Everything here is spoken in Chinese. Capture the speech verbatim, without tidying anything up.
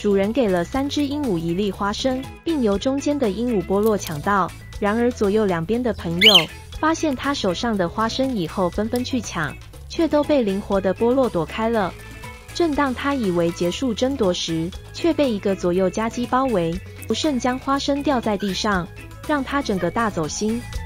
主人给了三只鹦鹉一粒花生，并由中间的鹦鹉波洛抢到。然而左右两边的朋友发现他手上的花生以后，纷纷去抢，却都被灵活的波洛躲开了。正当他以为结束争夺时，却被一个左右夹击包围，不慎将花生掉在地上，让他整个大走心。